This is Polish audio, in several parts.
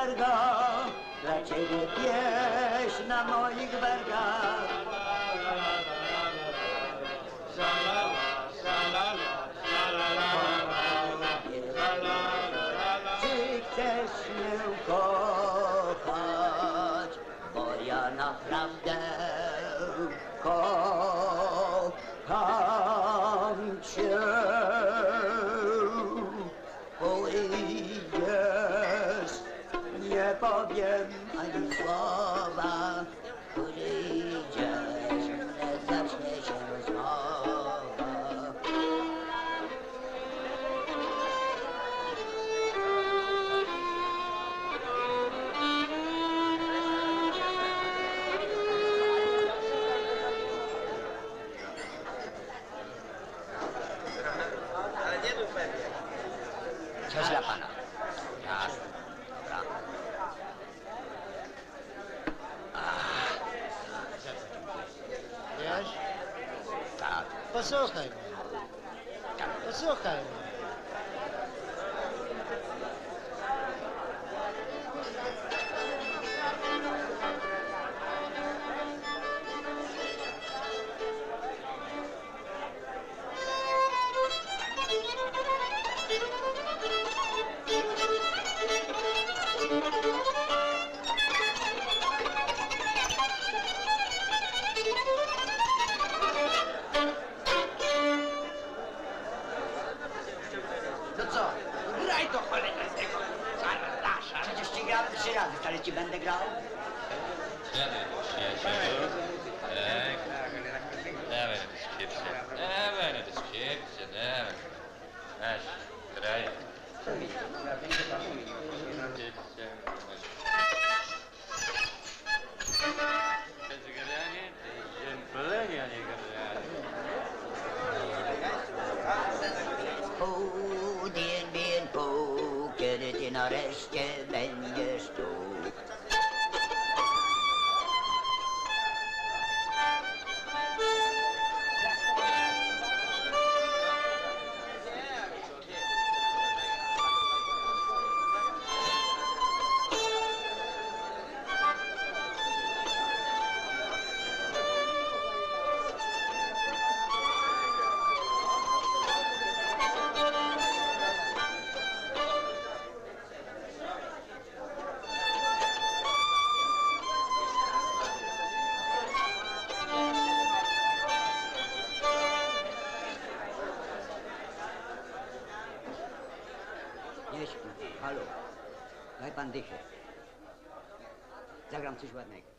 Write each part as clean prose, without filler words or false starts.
Werga, dla ciebie pieśń na moich wergach. Czy chcesz mnie kochać, bo ja naprawdę kocham cię. Pójdziesz, nie powiem ani słowa. Pójdziesz, wnet zacznie się rozmowa. Coś dla pana. Jasne. Dobra. Wiesz? Tak. Posłuchaj mnie. Posłuchaj mnie. No co? Graj to cholera z tego. Zaraz, przecież ci grałem 3 razy, wcale ci będę grał. Pół, dzień, pół, kiedy ty nareszcie będziesz tu. Nie śpi. Halo. Daj pan dychę. Zagram coś ładnego.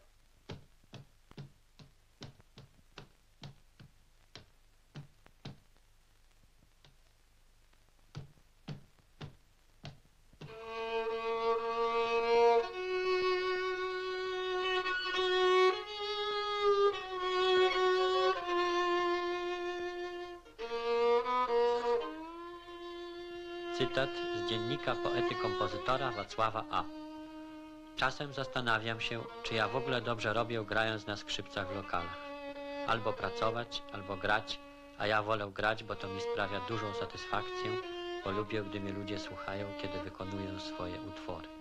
Cytat z dziennika poety-kompozytora Wacława A. Czasem zastanawiam się, czy ja w ogóle dobrze robię, grając na skrzypcach w lokalach. Albo pracować, albo grać, a ja wolę grać, bo to mi sprawia dużą satysfakcję, bo lubię, gdy mnie ludzie słuchają, kiedy wykonuję swoje utwory.